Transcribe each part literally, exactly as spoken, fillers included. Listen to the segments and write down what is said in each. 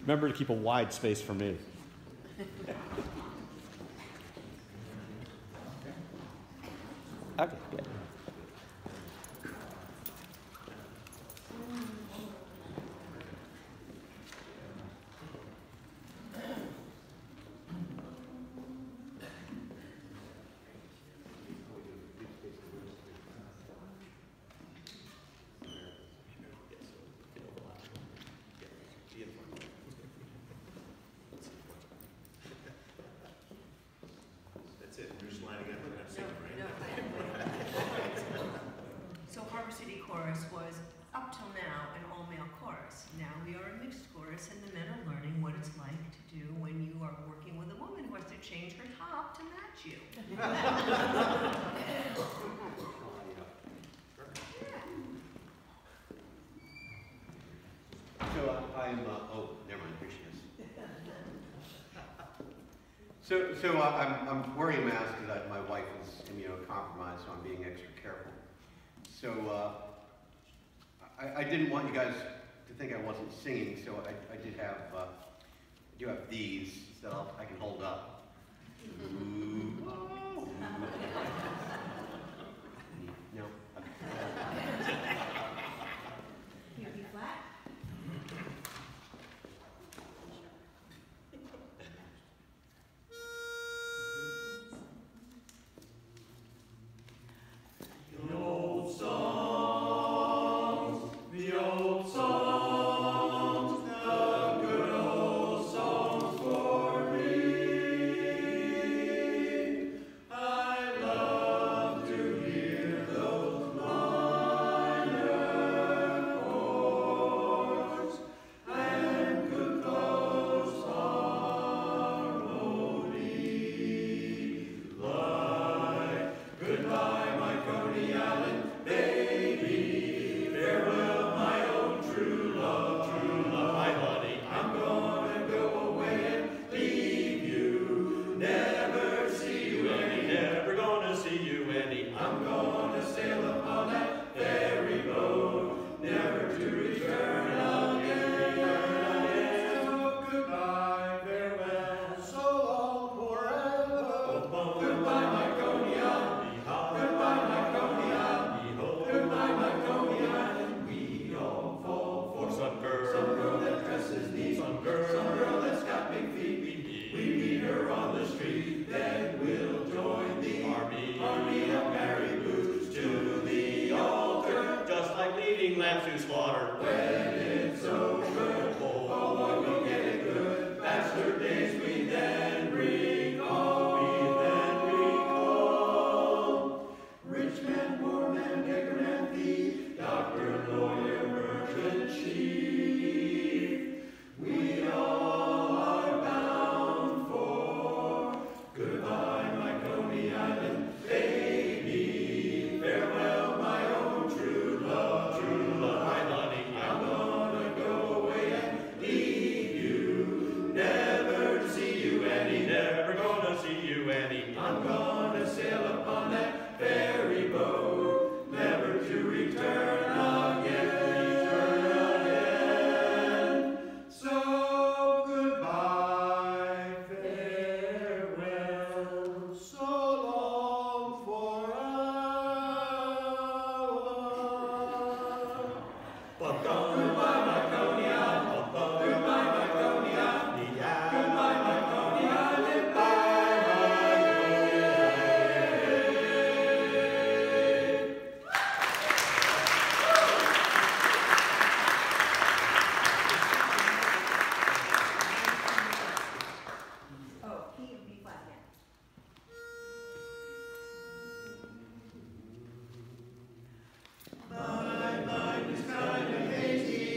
Remember to keep a wide space for me. Okay, good. Change her top to match you. So uh, I'm, uh, oh, never mind, here she is. So, so uh, I'm, I'm wearing a mask because my wife is immunocompromised, so I'm being extra careful. So uh, I, I didn't want you guys to think I wasn't singing, so I, I did have, uh, I do have these that I'll, I can hold up. Ooh. Oh. No. Here, be flat. The old songs, the old songs, the good old songs for me. I love to hear those minor chords and good close harmony. Like goodbye, my Coney Island baby, farewell, my own true love, true love, my honey. I'm gonna go away and leave you, never see you any, never gonna see you any. I'm gonna sail upon that ferry boat, never to return again. So goodbye, farewell, so long, forever. Goodbye, my Coney Island. Goodbye, my Coney Island. Goodbye, my Coney Island. We all fall for some girl, some girl that dresses neat, some girl, some girl that's got big feet. We meet her on the street, then we'll join the army, army of merry boots to the altar, just like leading lambs to slaughter. When it's over, oh Lord, we'll get it good. Bachelor days we then recall, we then recall. Rich man, poor man, beggar man, thief, doctor, lawyer, merchant, chief. We all are bound for goodbye, my Coney Island baby. Farewell, my own true love, true love, my honey. I'm gonna go away and leave you, never see you any, never gonna see you any. I'm gonna sail upon that ferry boat, never to return again, return again. So goodbye, farewell, so long, forever. Goodbye, my Coney Island. Goodbye, my Coney Island. Goodbye, my Coney Island. Bye, Oh, key and B flat again. My mind is kind of hazy.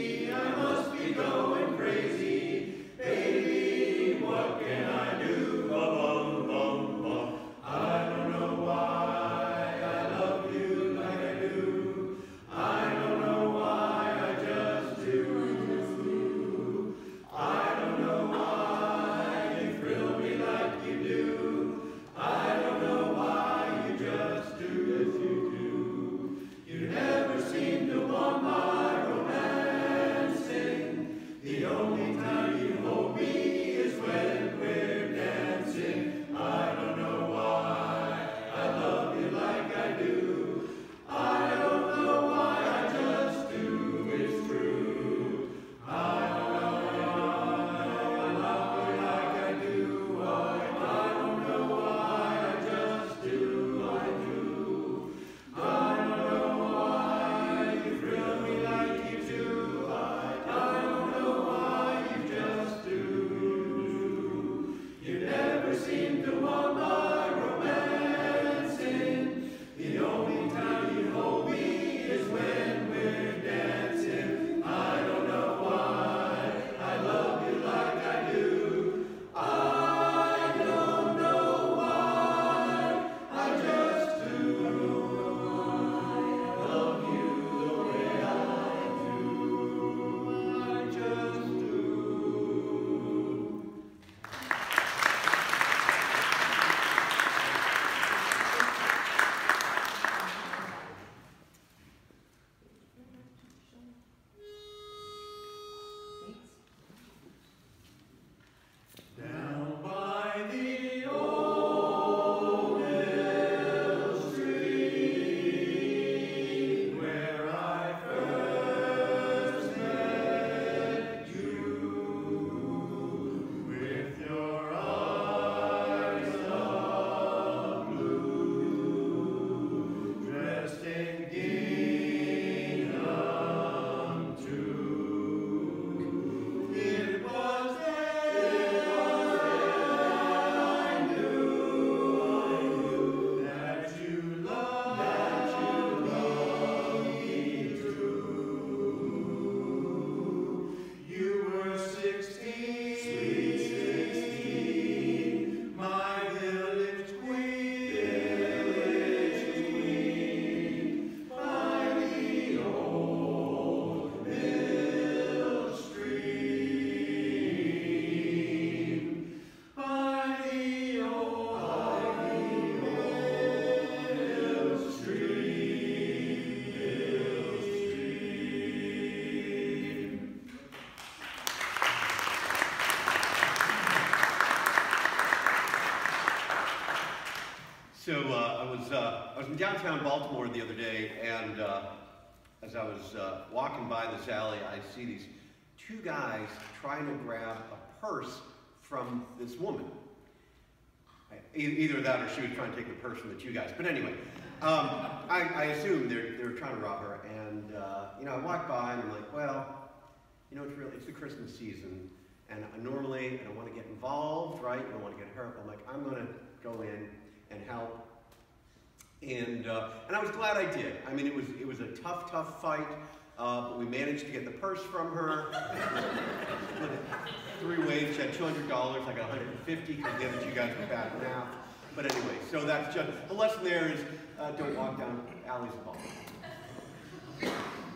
I was in downtown Baltimore the other day, and uh, as I was uh, walking by this alley, I see these two guys trying to grab a purse from this woman. E either that or she was trying to take the purse from the two guys. But anyway, um, I, I assume they're, they're trying to rob her. And, uh, you know, I walk by and I'm like, well, you know, it's really, it's the Christmas season. And I, normally I don't want to get involved, right? I don't want to get hurt. I'm like, I'm going to go in and help. And, uh, and I was glad I did. I mean, it was, it was a tough, tough fight. Uh, but we managed to get the purse from her. Three waves, she had two hundred dollars, I got one hundred fifty because the other two guys were bad at math. But anyway, so that's just, the lesson there is uh, don't walk down alleys of Baltimore.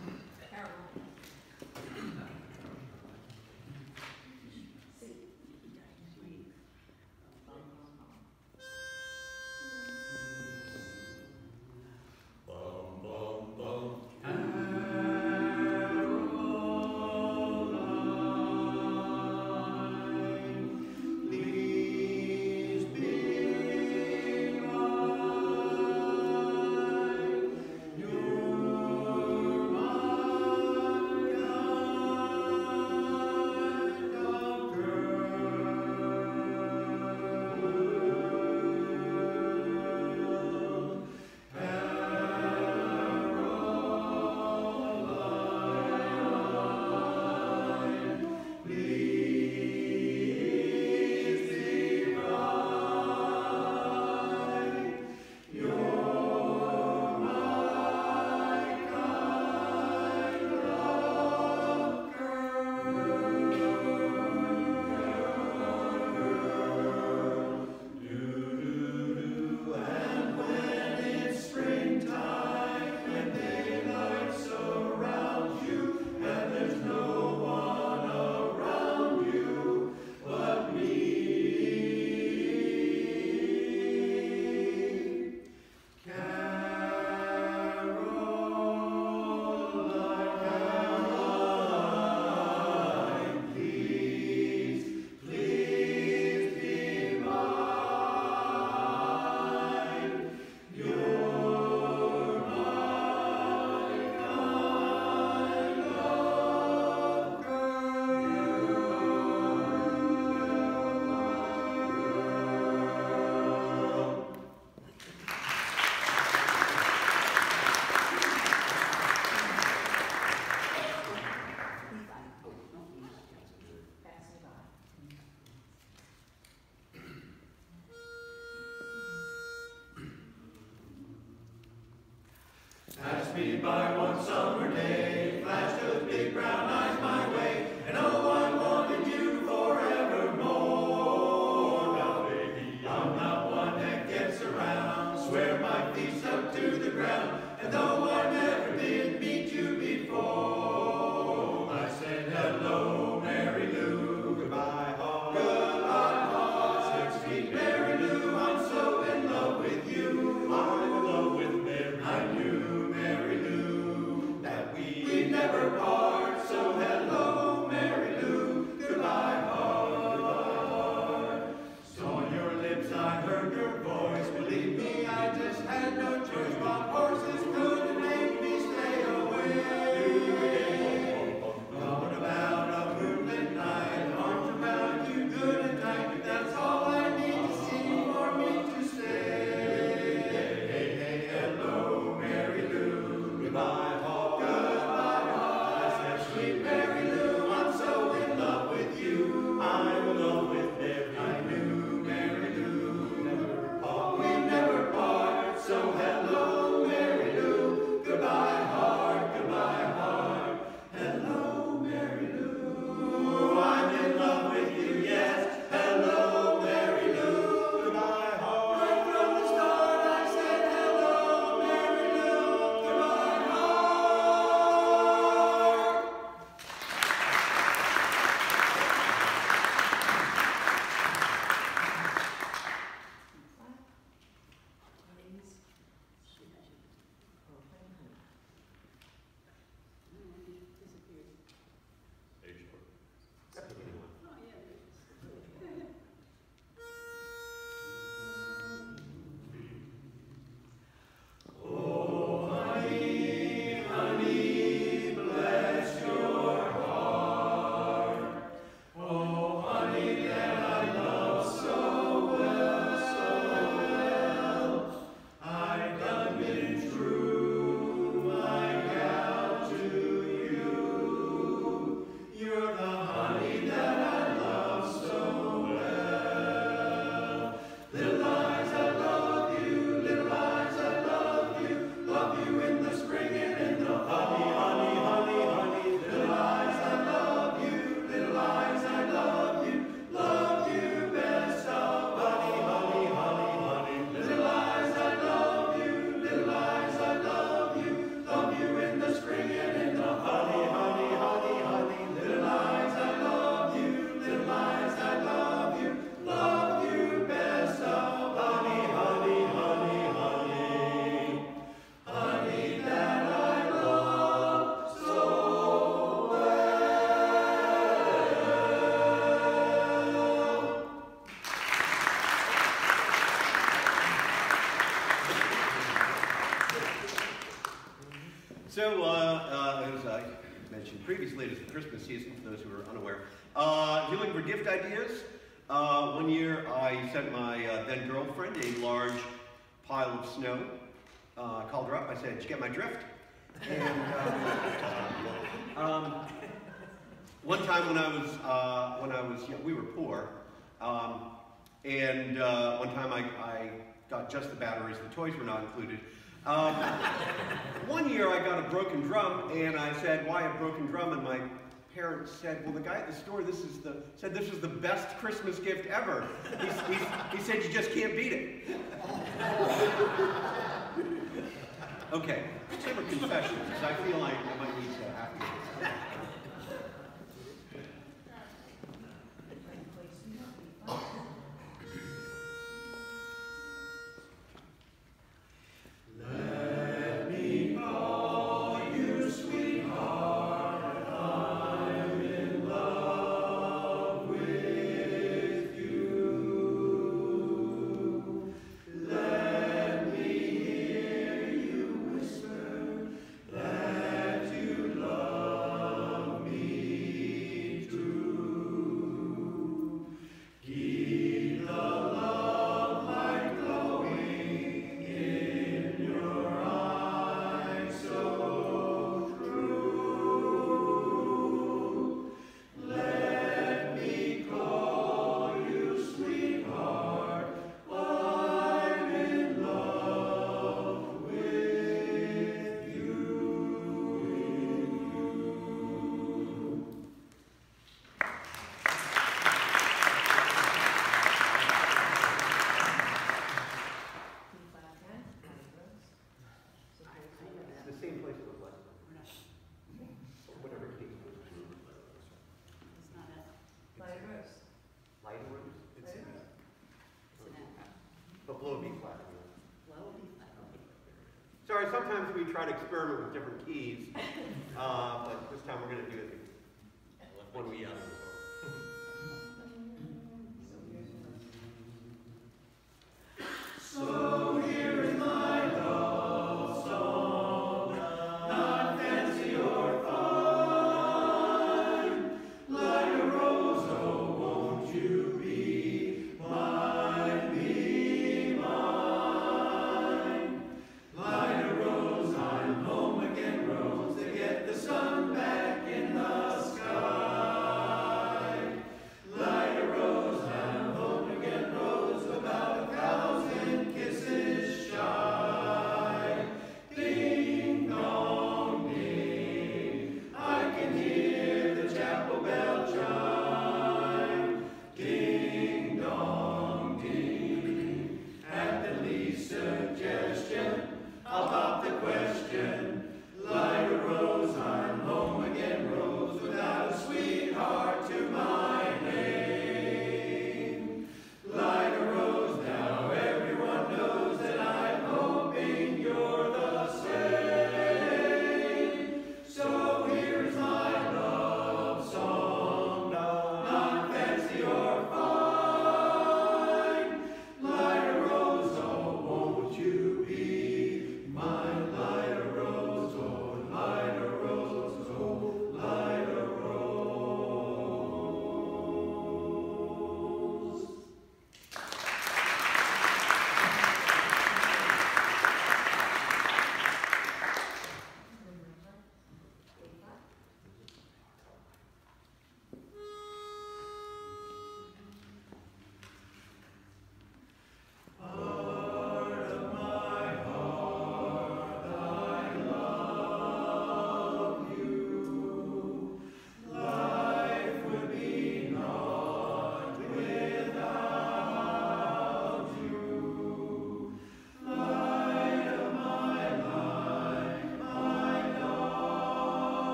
Passed me by one summer day, flashed those big brown eyes my way, and oh, I wanted you forevermore. Now, baby, I'm not one that gets around, swear my feet's up to the ground, and though I never did meet you before, I said hello, Mary Lou, goodbye, heart, goodbye, heart, said sweet Mary Lou, I'm so in love with you, I'm in love with Mary. I knew, Mary Lou, that we'd never part, so late as the Christmas season, for those who are unaware. Uh, if you're looking for gift ideas, uh, one year I sent my uh, then girlfriend a large pile of snow. Uh, I called her up, I said, did you get my drift? And um, um, one time when I was, uh, when I was, you know, we were poor, um, and uh, one time I, I got just the batteries, the toys were not included. Um, one year I got a broken drum, and I said, why a broken drum? And my parents said, well, the guy at the store, this is the, said this was the best Christmas gift ever. He, he, he said, you just can't beat it. Okay, some are confessions. I feel like I might need to have to. Sorry, sometimes we try to experiment with different keys, uh, but this time we're going to do it one we uh, So here is my love song, not fancy or fine, like a rose, oh, won't you be mine, be mine, like a rose, I'm home again, rose, to get the sun back in the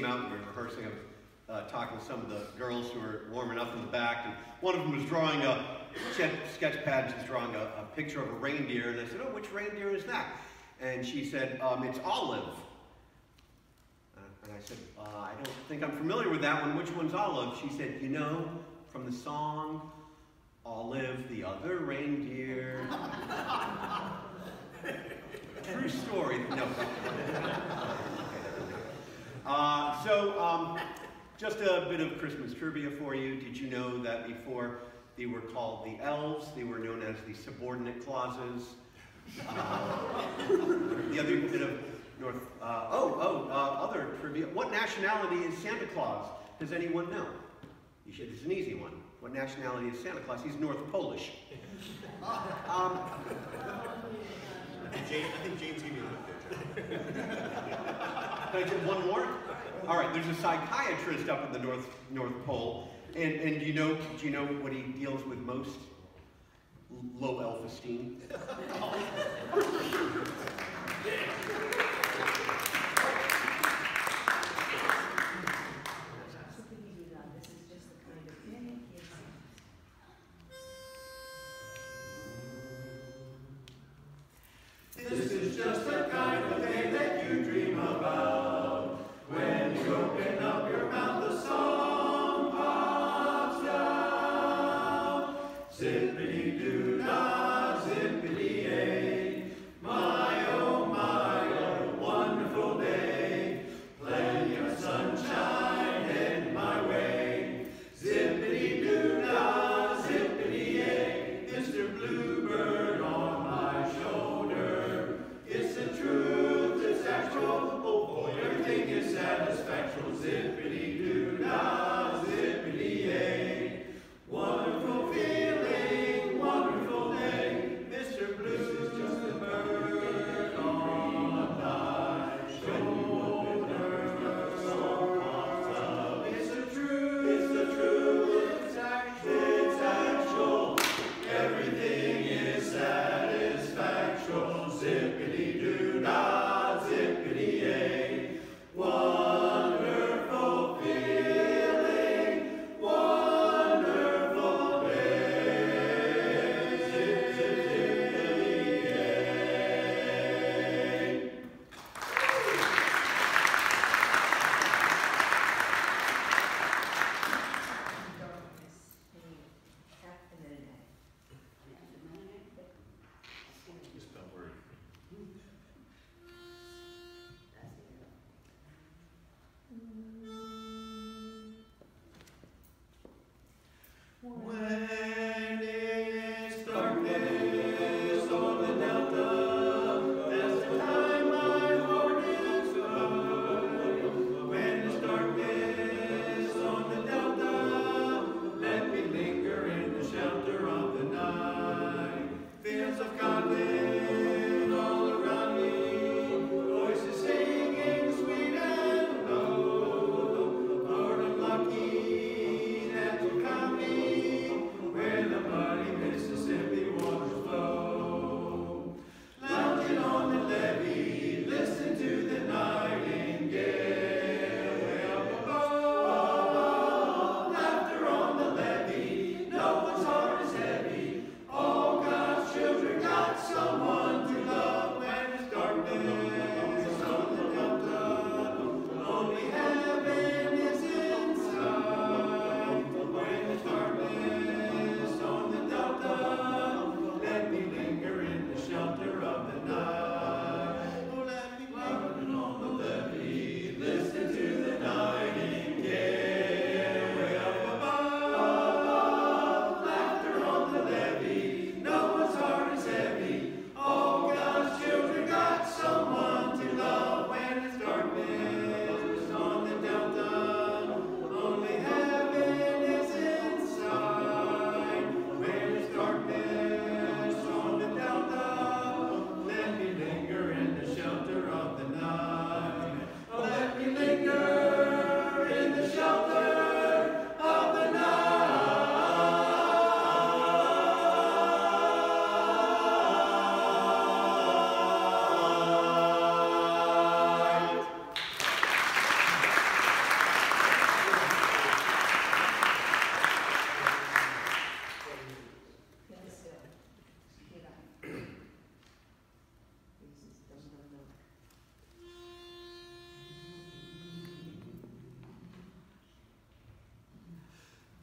out and we were rehearsing. I was uh, talking to some of the girls who were warming up in the back, and one of them was drawing a sketch, sketch pad. She's drawing a, a picture of a reindeer, and I said, "Oh, which reindeer is that?" And she said, um, "It's Olive." Uh, and I said, uh, "I don't think I'm familiar with that one. Which one's Olive?" She said, "You know, from the song Olive, the other reindeer." True story. No. Uh, so, um, just a bit of Christmas trivia for you. Did you know that before they were called the elves, they were known as the subordinate clauses? Uh, the other bit of North, uh, oh, oh, uh, other trivia. What nationality is Santa Claus? Does anyone know? You should, it's an easy one. What nationality is Santa Claus? He's North Polish. Um, James, I think James gave me a good picture. Can I do one more? All right, there's a psychiatrist up in the North North Pole, and, and do you know do you know what he deals with most? Low self-esteem. This is just the kind of thing that you dream about. When you open up your mouth, the song pops out. Zippity-doo-dah, zippity-yay. My, oh my, what a wonderful day. Plenty of sunshine heading my way. Zippity-doo-dah, zippity-yay. Mister Bluebird on my shoulder. It's the truth, it's actual. Oh boy, everything is satisfactual. Zippity-doo-dah, zippity-yay. Wonderful feeling, wonderful day.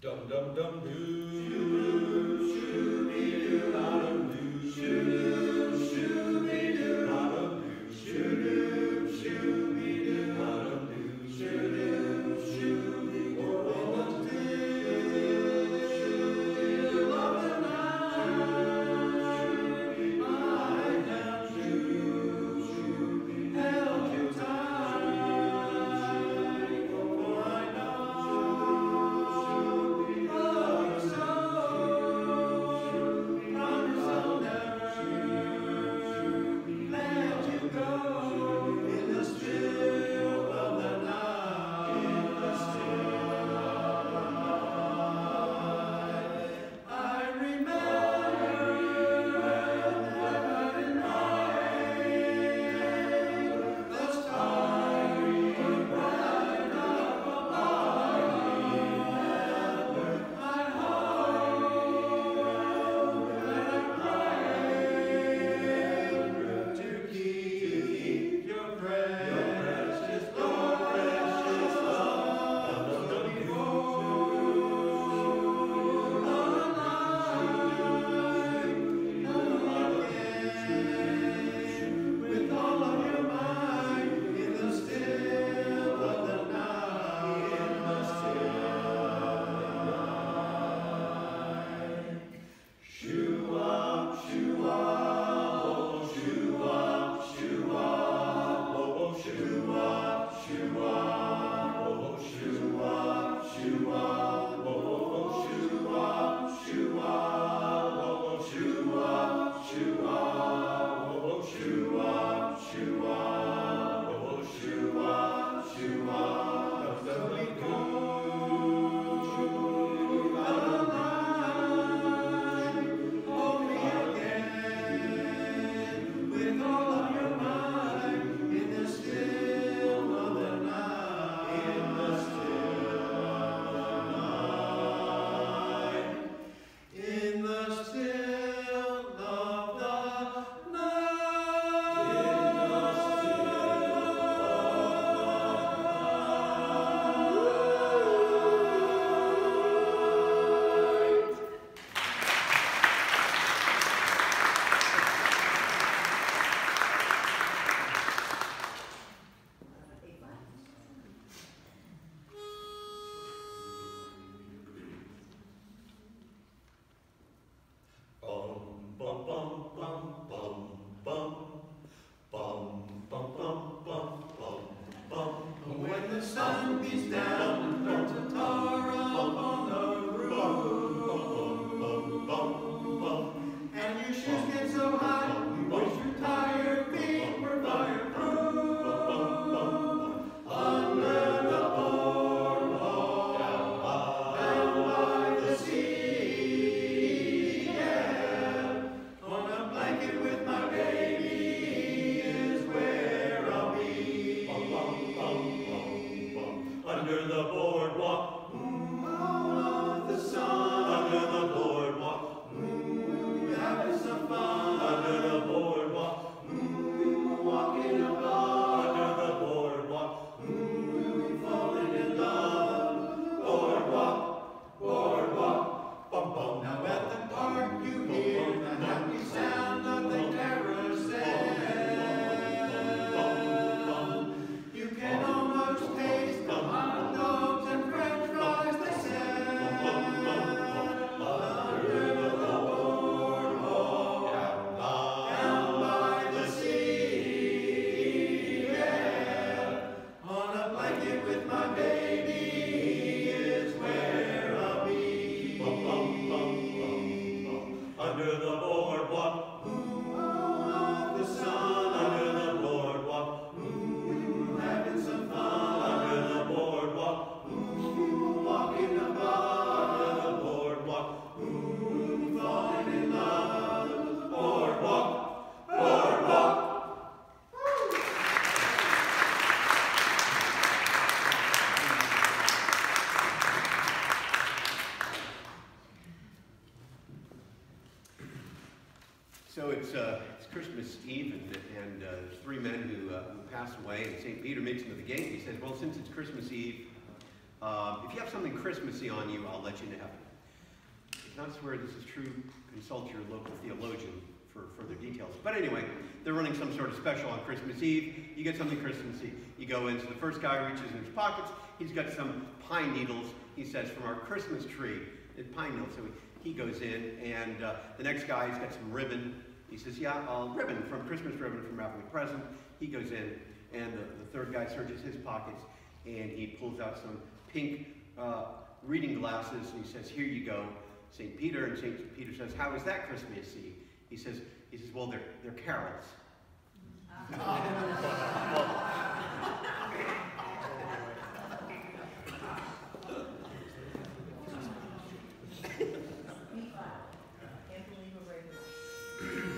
Dum dum dum doo, shoo-doo, bottom doo, shoo-doo, shoo-doo, bottom doo, shoo-doo, shoo-doo, bottom doo, shoo-doo, shoo-doo, bottom doo, of the night, I have you, held you tight, for I know. When the sun beats down and burns a tar up on the roof, and your shoes get so hot, you wish your tired feet were fireproof. Under the boardwalk, down by the sea, yeah, on a blanket with my baby is where I'll be. Under the boardwalk, mm, oh, the sun. Under the boardwalk, mm, having some fun. Under the boardwalk, mm, walking about. Under the boardwalk, mm, falling in love. Boardwalk, boardwalk, bum bum. Now at the park you hear the happy sound of the carousel. You can almost taste the hot dogs and french fries they sell. Under the boardwalk, down by the sea, yeah. On a blanket with my baby is where I'll be. Under the boardwalk, ooh, oh, the sun. Under the boardwalk, ooh, having some fun. Under the boardwalk, ooh, walking about. Under the boardwalk, ooh, falling in love. Boardwalk, boardwalk. So it's, uh, it's Christmas Eve, and, and uh, there's three men who, uh, who passed away, and Saint Peter meets them at the gate. He says, well, since it's Christmas Eve, Um, if you have something Christmassy on you, I'll let you know. If not swear this is true, consult your local theologian for further details. But anyway, they're running some sort of special on Christmas Eve. You get something Christmassy. You go in, so the first guy reaches in his pockets. He's got some pine needles. He says, from our Christmas tree, it's pine needles. So he, he goes in, and uh, the next guy, he's got some ribbon. He says, yeah, uh, ribbon, from Christmas ribbon from wrapping a present. He goes in, and the, the third guy searches his pockets, and he pulls out some pink uh, reading glasses, and he says, here you go. Saint Peter, and Saint Peter says, how is that Christmassy? He says, he says, well, they're, they're carols. Can't believe we're breaking up.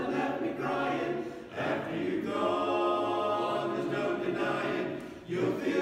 You'll feel